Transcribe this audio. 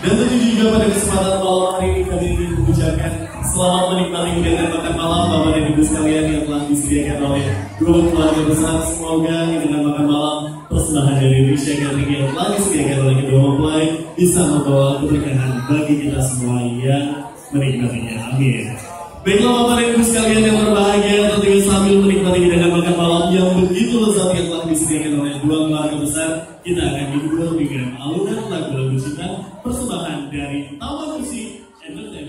Dan tentu juga pada kesempatan malam hari ini kami ingin mengucapkan selamat menikmati hidangan makan malam Bapak dan Ibu sekalian yang telah disediakan oleh dua keluarga besar. Semoga hidangan makan malam persembahan dari Indonesia Catering yang telah disediakan oleh kedua mempelai bisa membawa keberkahan bagi kita semua yang menikmatinya. Amin. Baiklah Bapak dan Ibu sekalian yang berbahagia, tentunya sambil menikmati hidangan makan malam yang begitu lezat yang telah disediakan oleh dua keluarga besar, kita akan dihibur dengan alunan lagu-lagu cinta persembahan dari Taman Musik Entertainment.